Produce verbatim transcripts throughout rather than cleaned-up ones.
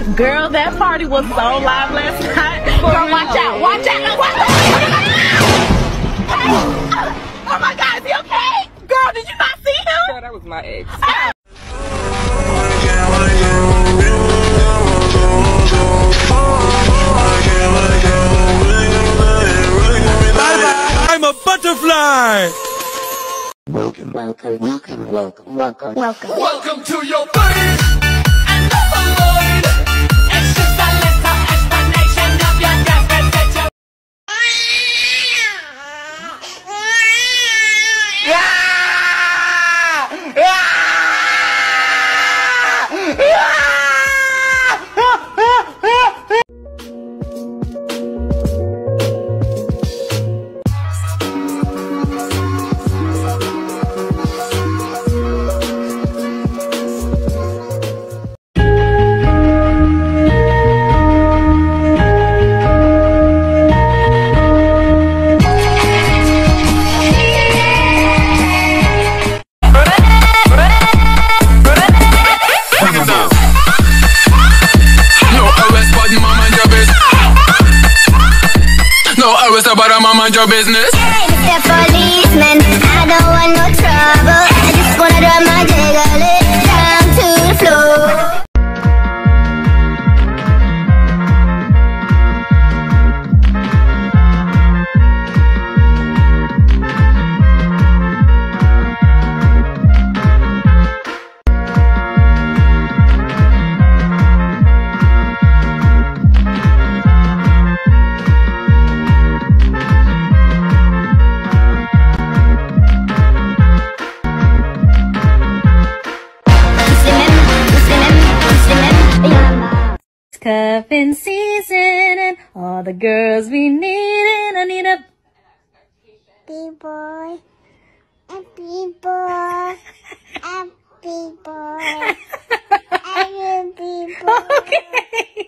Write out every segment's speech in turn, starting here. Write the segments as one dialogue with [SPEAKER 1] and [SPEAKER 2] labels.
[SPEAKER 1] Girl, that party was so live last night. Girl, watch out, watch out, no, watch out. Oh my God, is he okay? Girl, did you not see him?
[SPEAKER 2] Girl, that was my ex.
[SPEAKER 1] Oh.
[SPEAKER 3] I'm a butterfly!
[SPEAKER 4] Welcome, welcome, welcome, welcome, welcome, welcome.
[SPEAKER 3] Welcome to your body!
[SPEAKER 5] And the void. It's just a little explanation of your desperate situation.
[SPEAKER 3] But I'm mind your business.
[SPEAKER 6] Hey, Mister Policeman, I don't want no trouble. I just wanna drop my jiggle it down to the floor.
[SPEAKER 7] Cuffing season and all the girls we need, and I need a
[SPEAKER 6] B-boy, a B-boy, a B-boy, a B-boy.
[SPEAKER 7] okay.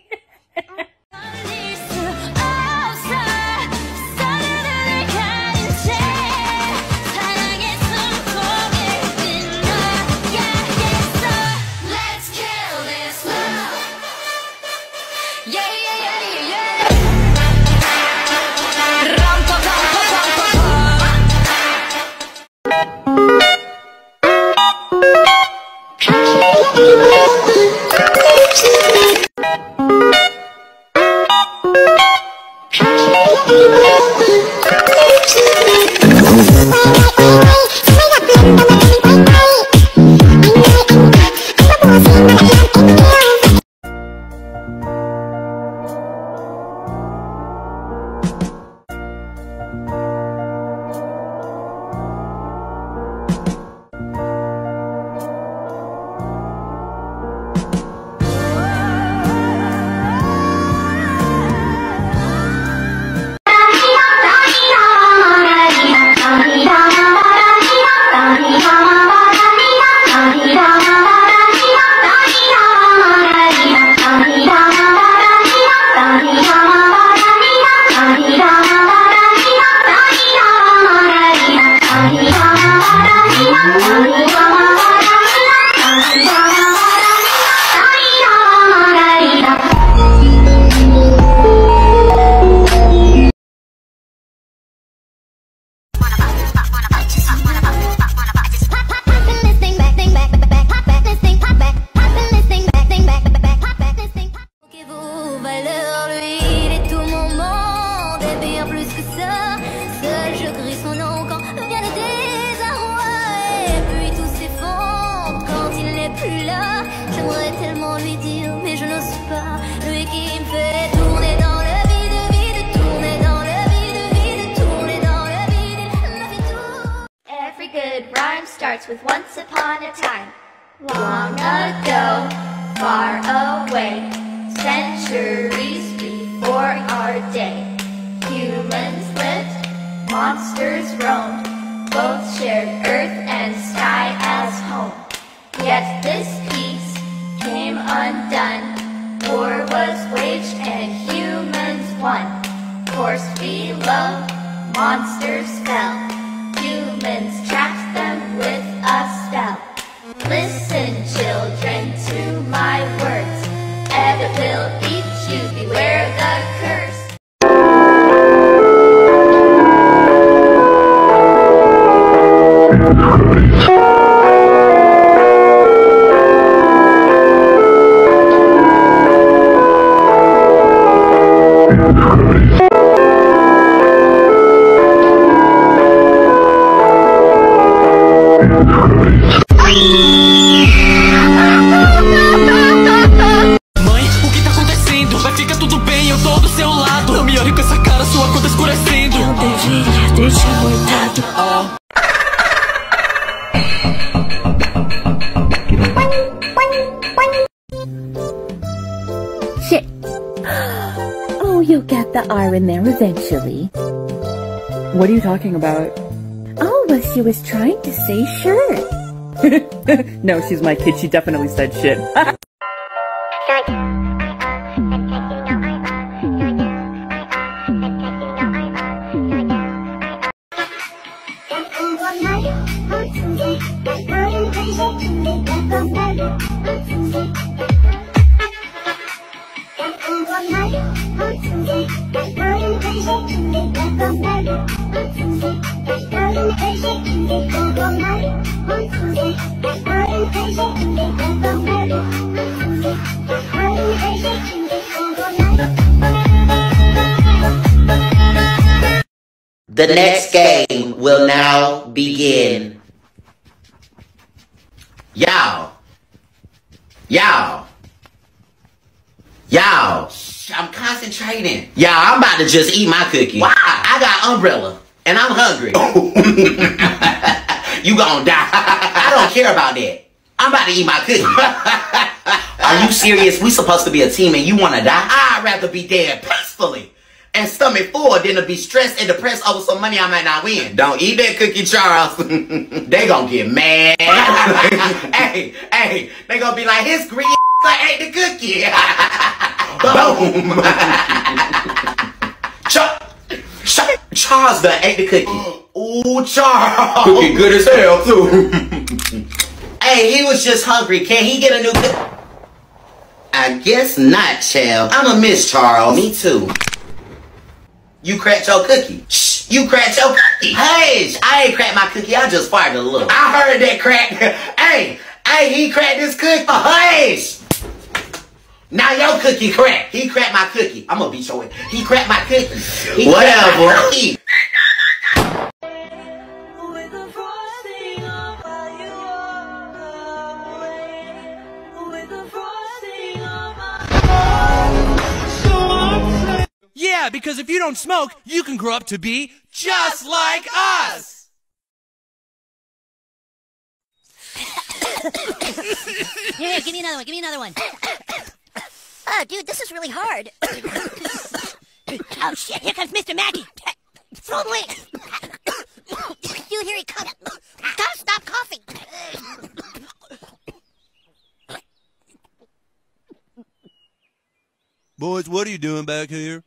[SPEAKER 8] Starts with once upon a time, long ago, far away, centuries before our day. Humans lived, monsters roamed, both shared earth and sky as home. Yet this peace came undone, war was waged and humans won. Forced below, monsters fell, humans trapped them with a spell. Listen, children, to my words. Ed will eat you. Beware the curse.
[SPEAKER 5] Mãe, o que tá acontecendo? Vai ficar tudo bem, eu tô do seu lado. Não me olhe com essa cara, sua cor tá escurecendo.
[SPEAKER 7] Eu deveria ter te abortado. Shit. Oh, you'll get the R in there eventually.
[SPEAKER 1] What are you talking about?
[SPEAKER 7] Oh, well, she was trying to say sure.
[SPEAKER 1] No, she's my kid. She definitely said shit.
[SPEAKER 2] The next game will now begin. Y'all. Y'all. Y'all. I'm concentrating. Y'all, I'm about to just eat my cookie. Why? I got umbrella. And I'm hungry. You gonna die. I don't care about that. I'm about to eat my cookie. Are you serious? We supposed to be a team and you wanna die? I'd rather be dead peacefully and stomach full than to be stressed and depressed over some money I might not win. Don't eat that cookie, Charles. They gonna get mad. Hey, hey, they gonna be like, his green ate the cookie. Boom. Char Char Charles done ate the cookie. Ooh, Charles. Cookie good as hell, too. Hey, he was just hungry. Can he get a new cookie? I guess not, child. I'ma miss Charles. Me too. You cracked your cookie. Shh, you cracked your cookie. Hey, I ain't cracked my cookie. I just farted a little. I heard that crack. Hey, hey, he cracked his cookie. Hey. Now your cookie cracked. He cracked my cookie. I'm gonna beat your ass. He cracked my cookie. He Whatever. My cookie.
[SPEAKER 3] Yeah, because if you don't smoke, you can grow up to be just like us!
[SPEAKER 9] Here, give me another one, give me another one. Oh, dude, this is really hard. Oh, shit, here comes Mister Mackey. Throw him away. Dude, here he comes. Gotta stop coughing.
[SPEAKER 3] Boys, what are you doing back here?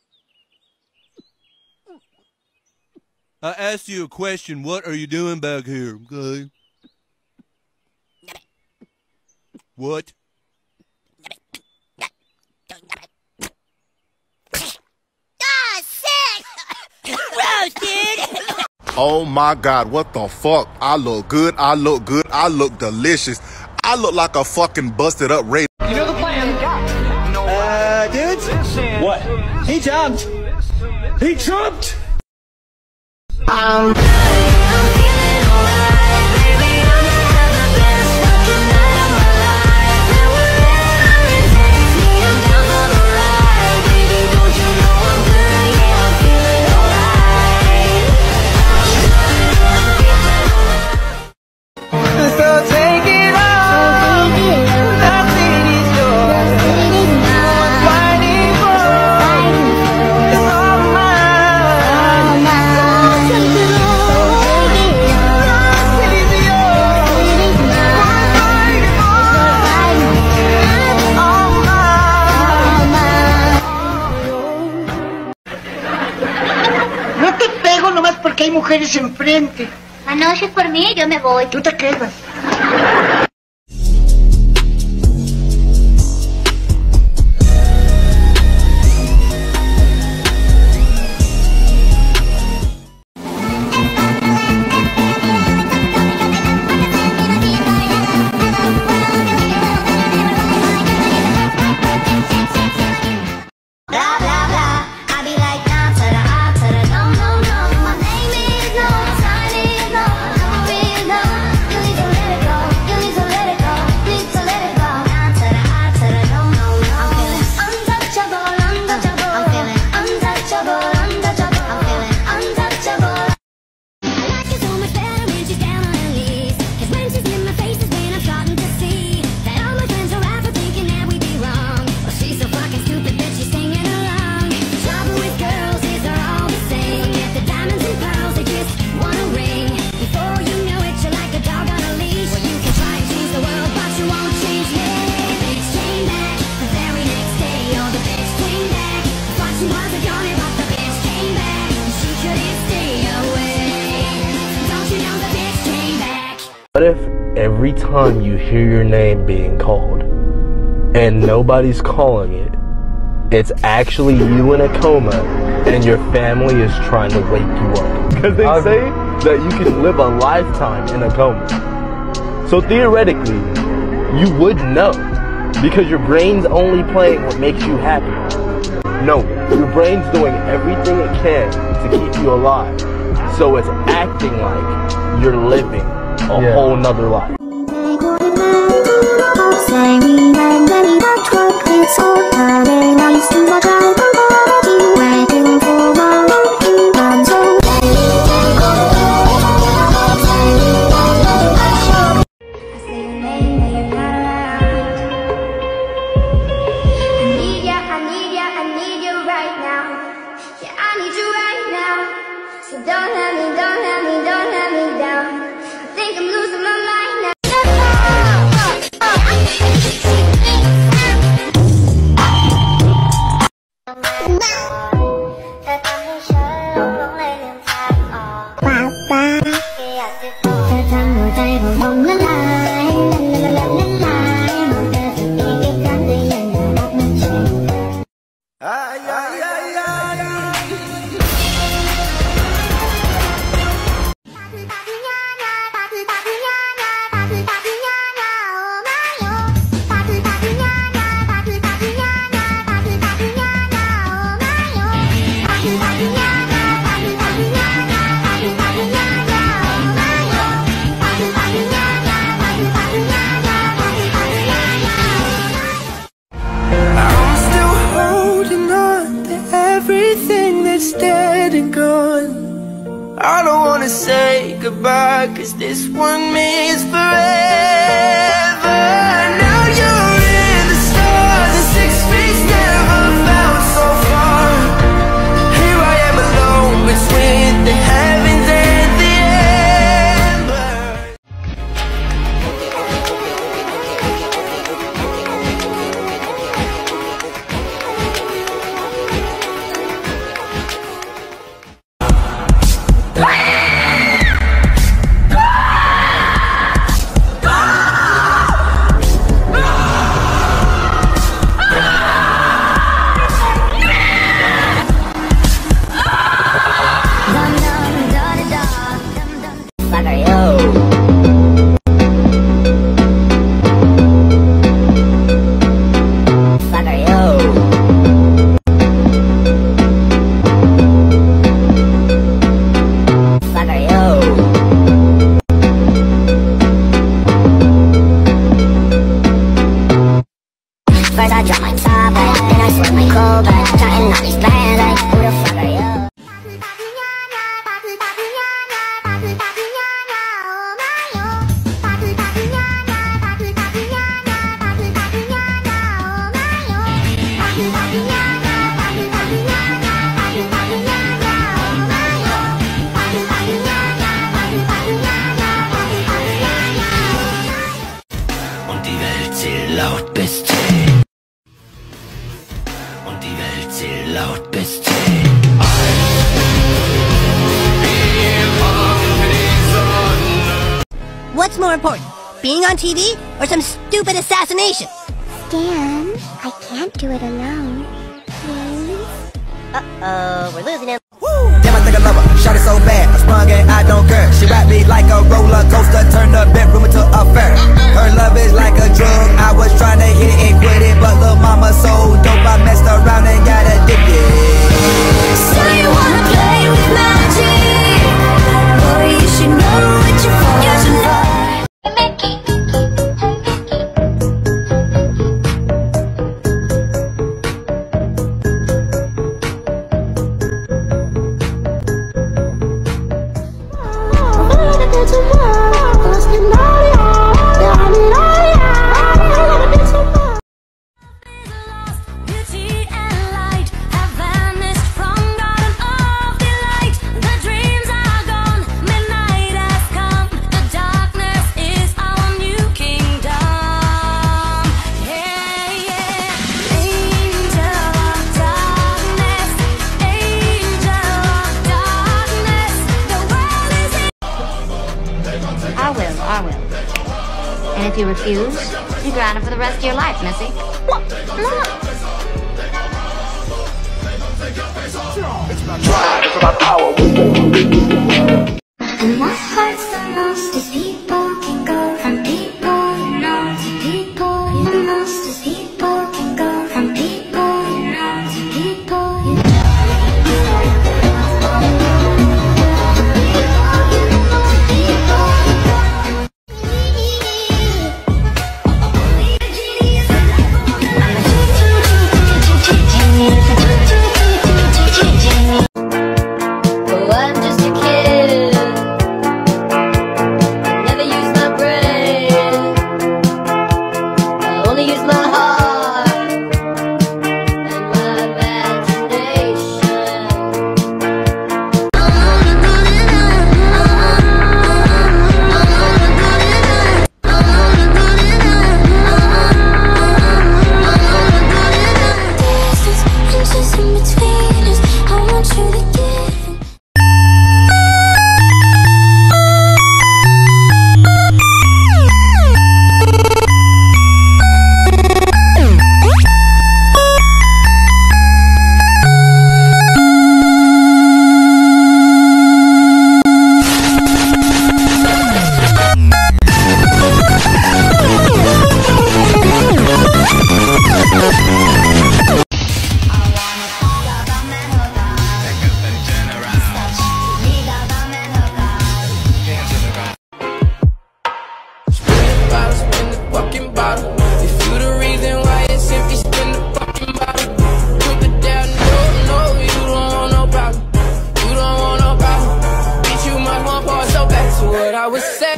[SPEAKER 3] I asked you a question. What are you doing back here? Okay. What?
[SPEAKER 9] Ah, sick! Gross, dude!
[SPEAKER 10] Oh my God, what the fuck? I look good, I look good, I look delicious. I look like a fucking busted up rape.
[SPEAKER 5] You know the plan.
[SPEAKER 3] Uh, dudes? What? He jumped! He jumped!
[SPEAKER 6] Um.
[SPEAKER 11] Porque hay mujeres enfrente.
[SPEAKER 8] Anoche por mí, yo me voy.
[SPEAKER 11] Tú te quedas.
[SPEAKER 12] every time you hear your name being called and nobody's calling it, it's actually you in a coma and your family is trying to wake you up. Because they say that you can live a lifetime in a coma. So theoretically, you would know, because your brain's only playing what makes you happy. No, your brain's doing everything it can to keep you alive. So it's acting like you're living a yeah. whole nother life.
[SPEAKER 5] Dead and gone. I don't wanna say goodbye, cause this one means forever. Now you're in the stars and six feet never found so far. Here I am alone between the heavens and the
[SPEAKER 6] First I drop my top, but then I slip my cold, but trying all these plans, like, who the fuck are you?
[SPEAKER 5] Und die Welt zählt laut bis zehn. Und die Welt zählt laut bis zehn.
[SPEAKER 9] What's more important, being on T V or some stupid assassination?
[SPEAKER 6] Stan, I can't do it alone. Please?
[SPEAKER 9] Uh-oh, we're losing him.
[SPEAKER 13] Damn, I think I love her, shot it so bad, I sprung and I don't care. She wrapped me like a roller coaster, turned the bedroom into a fair. Her love is like a drug, I was trying to hit it and quit it, but little mama so dope, I messed around and got addicted.
[SPEAKER 6] So you wanna play with magic? Boy, you should know what you're for. You should know.
[SPEAKER 8] you refuse, you're grounded for the rest of your life, Missy. What? No.
[SPEAKER 5] It's about power.
[SPEAKER 6] And what hurts the most is people can go from people you know to people you most is people can go from people you know to people you know.
[SPEAKER 8] Oh, I'm just a kid. Never use my brain. I only use my heart and my imagination.
[SPEAKER 6] Just in between us, I want you to get.
[SPEAKER 5] What I was saying.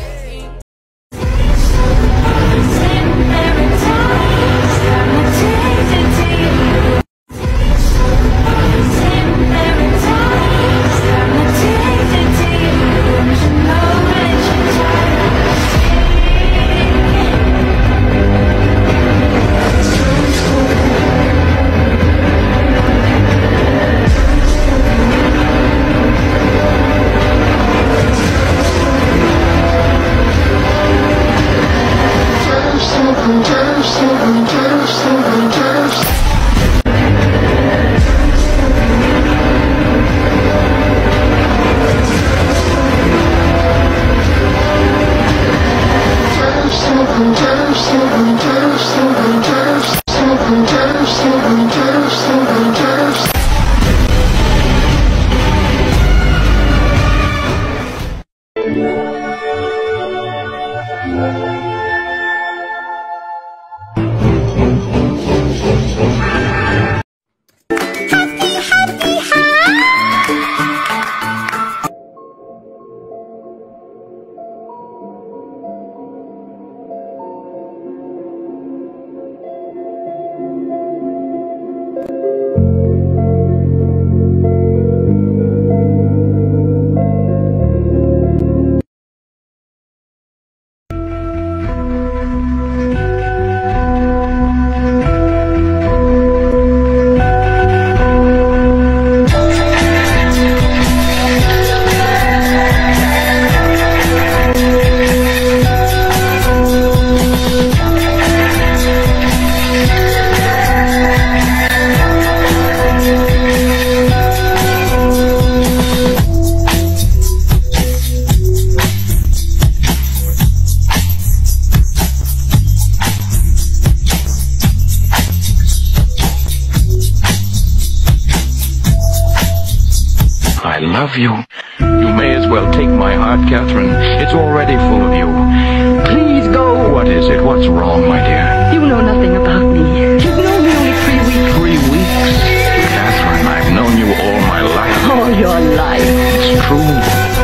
[SPEAKER 14] I love you. You may as well take my heart, Catherine. It's already full of you. Please go. What is it? What's wrong, my dear?
[SPEAKER 15] You know nothing about me. You've known me only three weeks.
[SPEAKER 14] Three weeks? Catherine, I've known you all my life.
[SPEAKER 15] All your life.
[SPEAKER 14] It's true.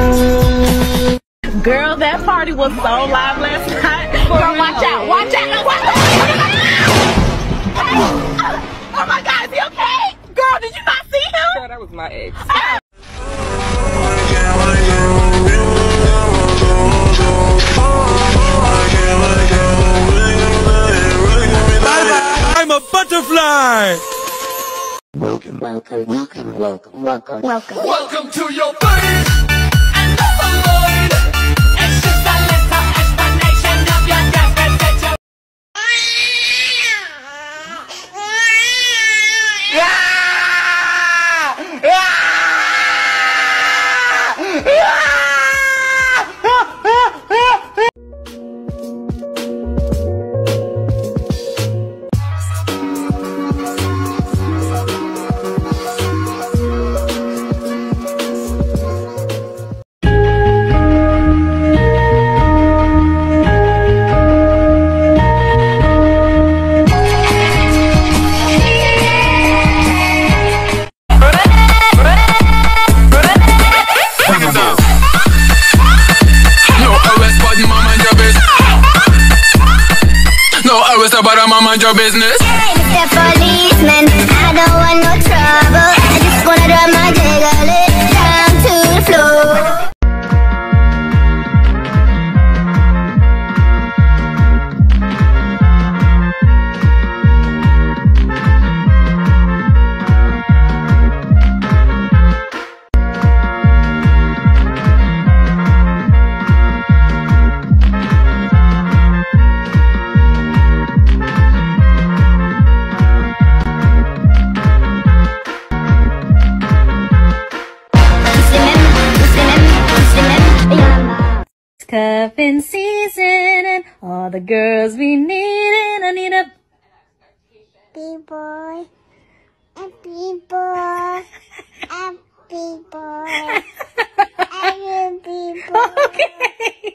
[SPEAKER 1] Girl, that party was so live last night. Girl, watch out. Watch out. Watch out. Oh my God, is he okay? Girl, did you not see him?
[SPEAKER 16] Girl, that was my ex.
[SPEAKER 1] Oh.
[SPEAKER 3] I'm a butterfly!
[SPEAKER 4] Welcome, welcome, welcome, welcome, welcome.
[SPEAKER 6] Welcome.
[SPEAKER 5] Welcome to your body and the void. It's just a little explanation of your desperate
[SPEAKER 16] mind your business.
[SPEAKER 6] Hey, Mister Policeman, I don't want no trouble. I just wanna drive my jiggle it down to the floor.
[SPEAKER 7] Cuffing season and all the girls we need, and I need a
[SPEAKER 6] B-boy, a B-boy, a B-boy, a B-boy.
[SPEAKER 7] Okay.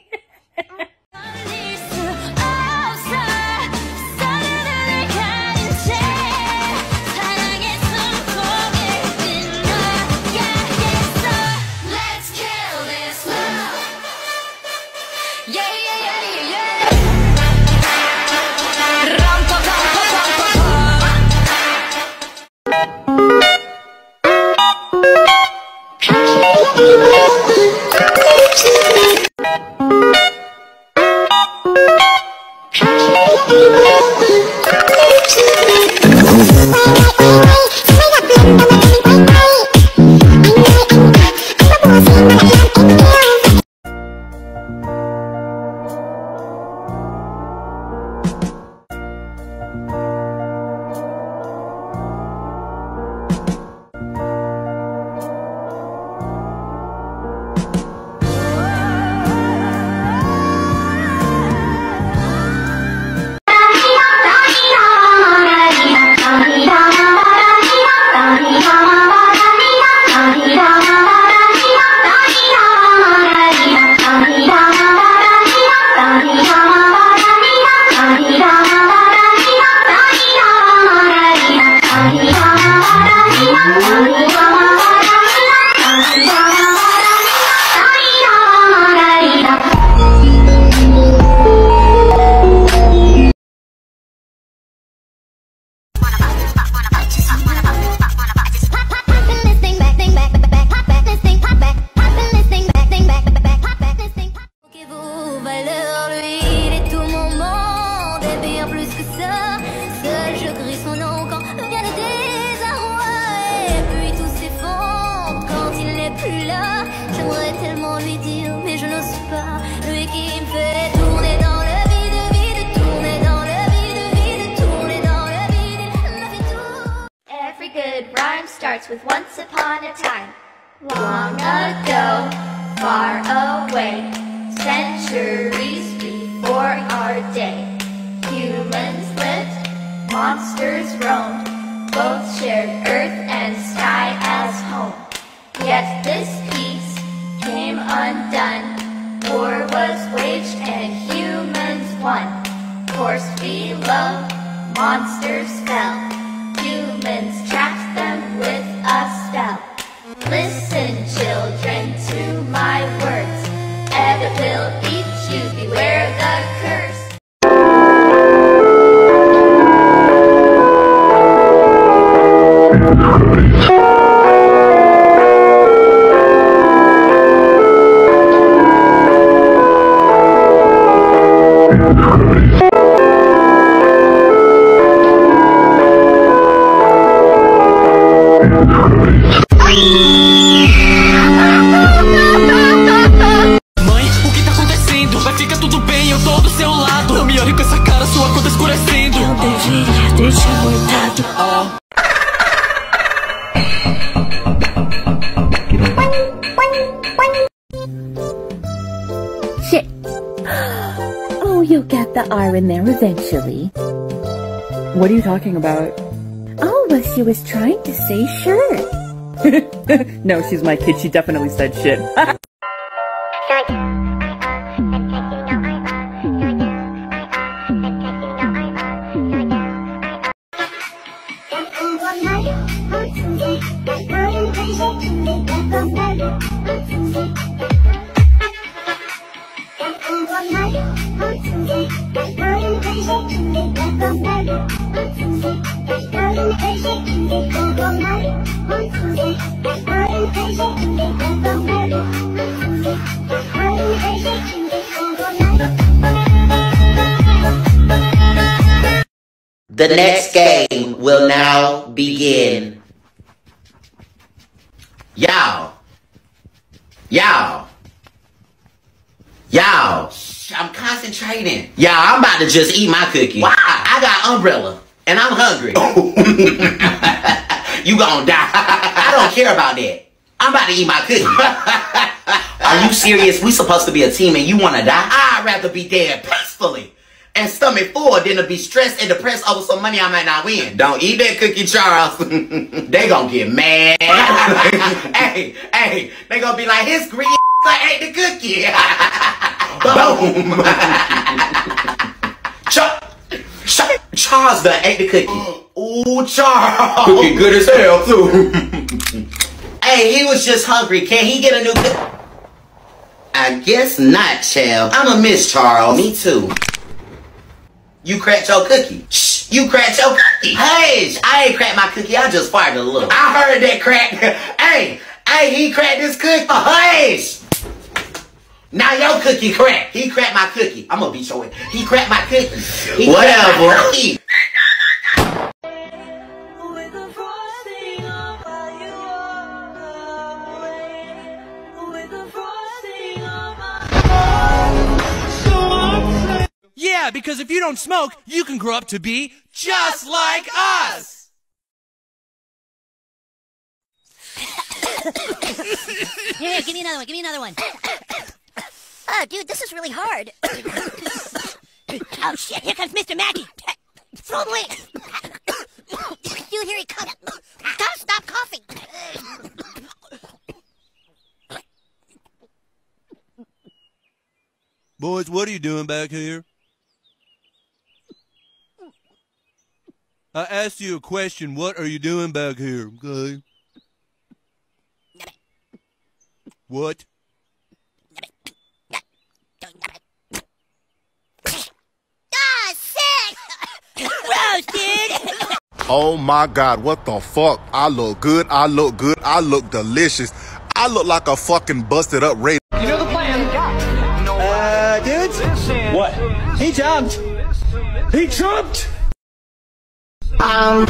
[SPEAKER 17] Starts with once upon a time, long ago, far away, centuries before our day. Humans lived, monsters roamed, both shared earth and sky as home. Yet this peace came undone, war was waged and humans won. Forced below, monsters fell, humans trapped them with a spell. Listen, children, to my words. Ed will eat you, beware the curse.
[SPEAKER 3] Mãe, o que tá acontecendo? Vai ficar tudo bem, eu tô do seu lado. Não me olhe com essa cara, sua cor tá escurecendo.
[SPEAKER 15] Eu deveria ter te abortado.
[SPEAKER 3] Oh.
[SPEAKER 18] Shit. Oh, you'll get the R in there eventually.
[SPEAKER 19] What are you talking about?
[SPEAKER 18] Oh, well, she was trying to say sure.
[SPEAKER 19] No, she's my kid. She definitely said shit.
[SPEAKER 6] One night,
[SPEAKER 2] The next game will now begin. Y'all. Y'all. Y'all. I'm concentrating. Y'all, I'm about to just eat my cookie. Why? I got umbrella. And I'm hungry. You gonna die. I don't care about that. I'm about to eat my cookie. Are you serious? We supposed to be a team and you wanna die? I'd rather be dead peacefully and stomach full than to be stressed and depressed over some money I might not win. Don't eat that cookie, Charles. They gonna get mad. Hey, hey, they gonna be like, his green ate the cookie. Boom. Char Char Charles done ate the cookie. Ooh, Charles. Cookie good as hell, too. Hey, he was just hungry. Can he get a new cookie? I guess not, child. I'ma miss Charles. Me too. You cracked your cookie. Shh, you cracked your cookie. Hey, I ain't cracked my cookie. I just farted a little. I heard that crack. Hey, hey, he cracked his cookie. Hey. Now your cookie cracked. He cracked my cookie. I'm gonna beat your ass. He cracked my cookie. He Whatever. My cookie.
[SPEAKER 3] Yeah, because if you don't smoke, you can grow up to be just like us!
[SPEAKER 9] Here, give me another one, give me another one. Oh, dude, this is really hard. Oh, shit, here comes Mister Mackey. Throw him away. Dude, here he comes. Gotta stop coughing.
[SPEAKER 3] Boys, what are you doing back here? I asked you a question. What are you doing back here? Okay. What?
[SPEAKER 9] Ah, sick! Gross, dude!
[SPEAKER 10] Oh my God, what the fuck? I look good, I look good, I look delicious. I look like a fucking busted up radio.
[SPEAKER 11] You know the plan?
[SPEAKER 13] Uh, dudes? What? He jumped! He jumped!
[SPEAKER 6] Um.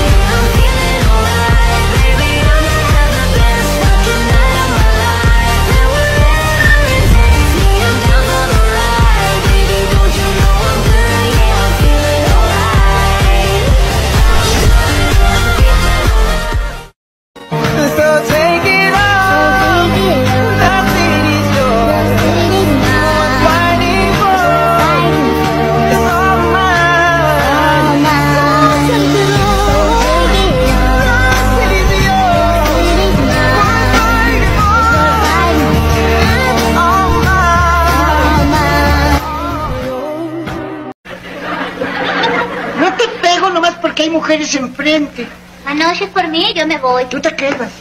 [SPEAKER 11] Porque hay mujeres enfrente.
[SPEAKER 6] Anoche por mí, yo me voy.
[SPEAKER 11] Tú te quedas.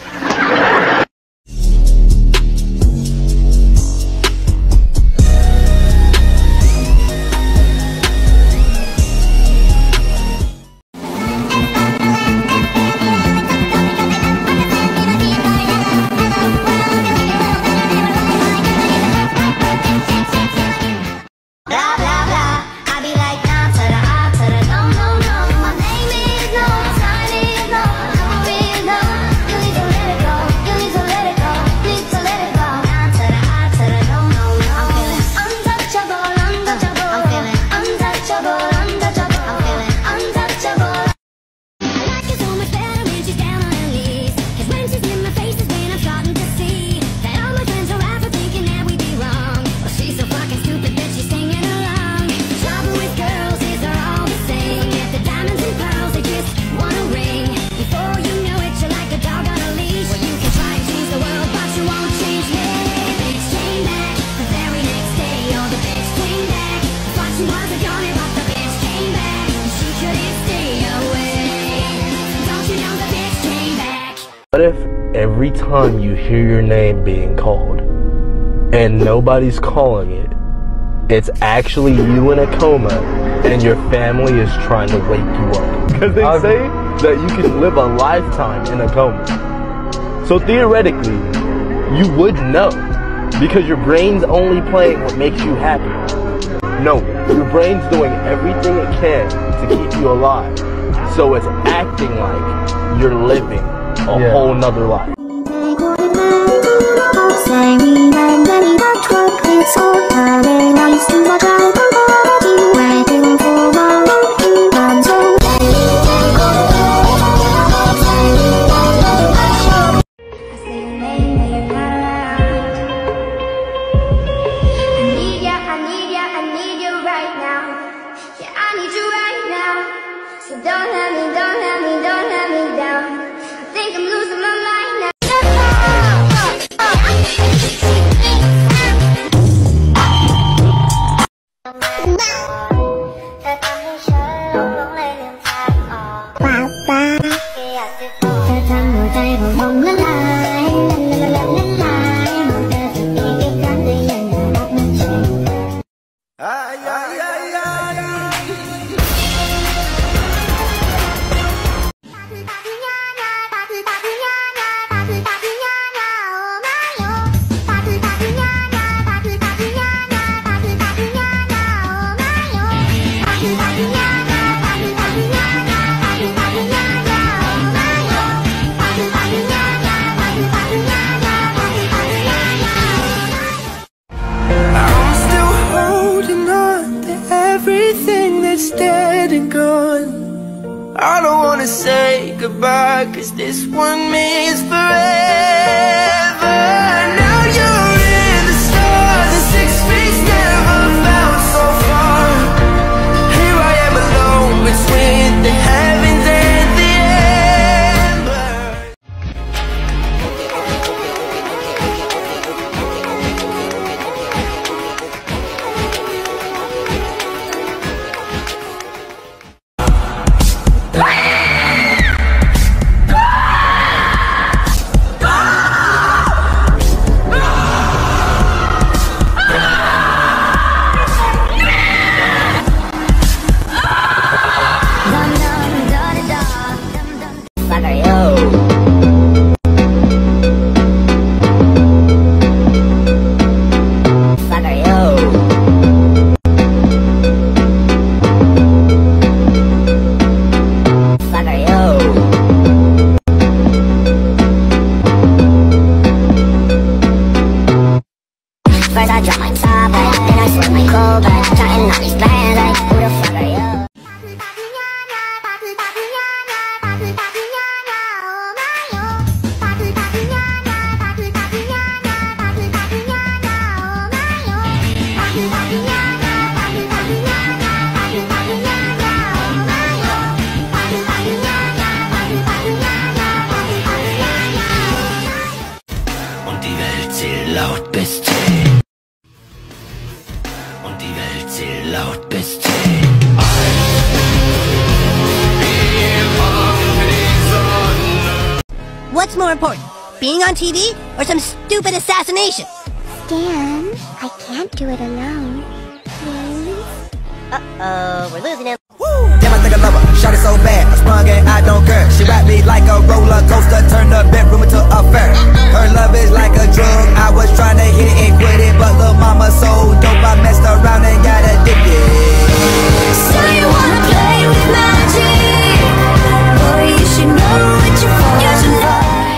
[SPEAKER 12] What if every time you hear your name being called and nobody's calling it, it's actually you in a coma and your family is trying to wake you up? Because they say that you can live a lifetime in a coma. So theoretically, you would know because your brain's only playing what makes you happy. No, your brain's doing everything it can to keep you alive. So it's acting like you're living a yeah. whole nother life.
[SPEAKER 17] Don't let me, don't let me, don't let me down. I think I'm losing my mind now.
[SPEAKER 5] Dead and gone. I don't wanna say goodbye, cause this one means forever. Now you're in the stars, and six feet never felt so far. Here I am alone between the heavens and the
[SPEAKER 6] First I drop my top back, then I swing my cold back, counting all these bands like, who the fuck are you?
[SPEAKER 5] Und die Welt zählt laut bis zehn. Und die Welt zählt laut bis zehn.
[SPEAKER 9] What's more important, being on T V or some stupid assassination?
[SPEAKER 6] Dan, I can't do it alone. Please?
[SPEAKER 9] Uh-oh, we're losing him.
[SPEAKER 13] Damn, I think I love her. Shot it so bad, I sprung and I don't care. She wrapped me like a roller coaster, turned the bedroom into a fair. Her love is like a drug. I was trying to hit it and quit it, but little mama so dope, I messed around and got addicted.
[SPEAKER 6] So you wanna play with magic? Boy, you should know what you're for. You should know.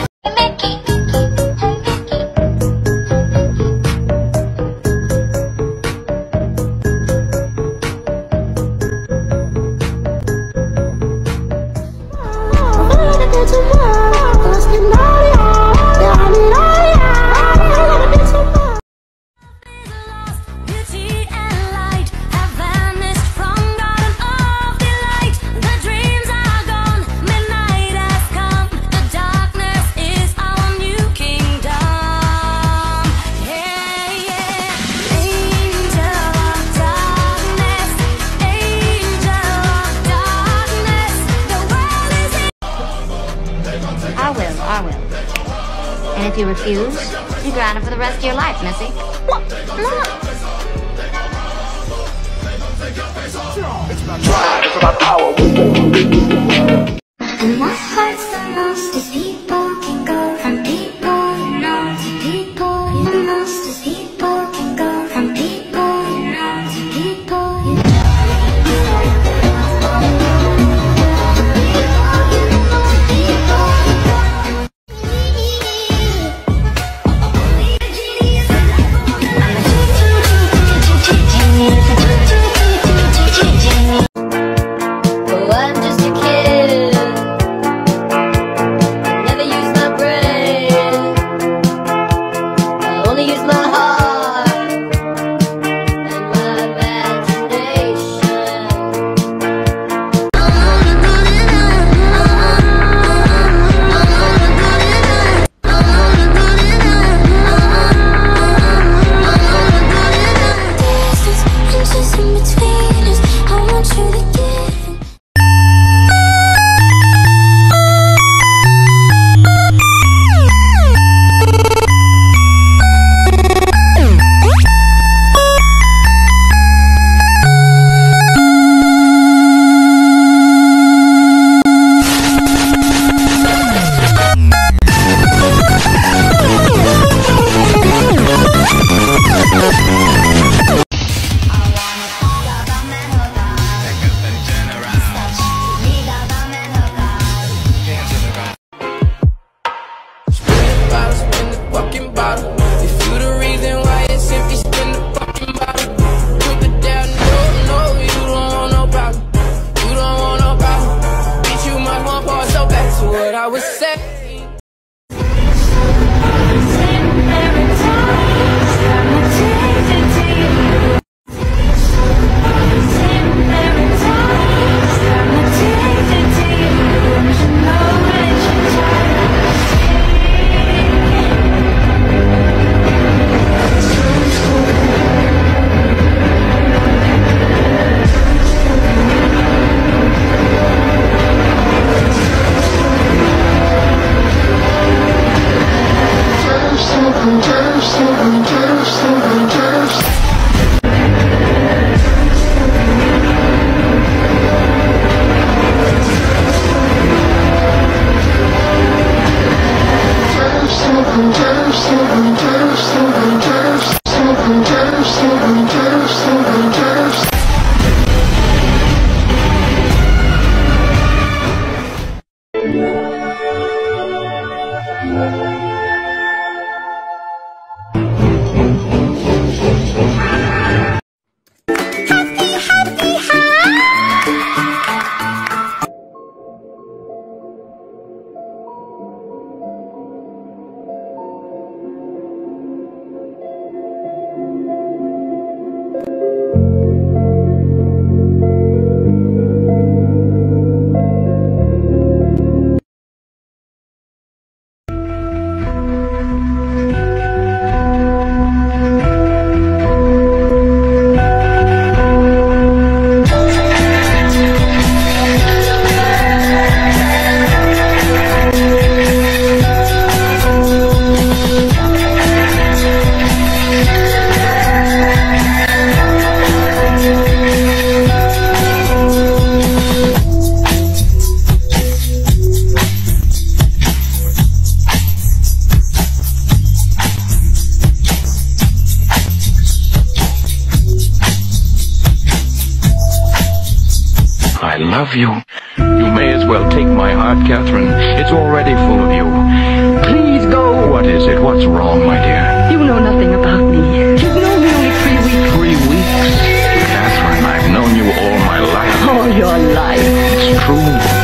[SPEAKER 8] I will, I will. And if you refuse, you're grounded for the rest of your life, Missy. What?
[SPEAKER 6] And what hurts the most is people can go from people you know to people you most is people can go from people you know to people
[SPEAKER 5] say.
[SPEAKER 14] I love you. You may as well take my heart, Catherine. It's already full of you. Please go. What is it? What's wrong, my dear?
[SPEAKER 15] You know nothing about me. You've known me only three weeks.
[SPEAKER 14] Three weeks? Catherine, I've known you all my life.
[SPEAKER 15] All your life.
[SPEAKER 14] It's true.